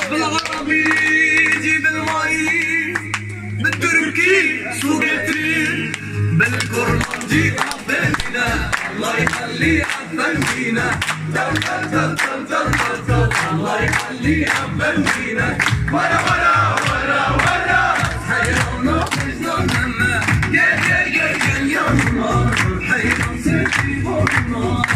بالعربي جيب المي، بالتركي سوريتي، بالكرمانجي حبيبنا الله يخلي حبا فينا. تل تل تل تل تل تل تل الله يخلي حبا فينا. ورا ورا ورا ورا حيرنا حزننا يا يا يا يا يا حيرنا سيدي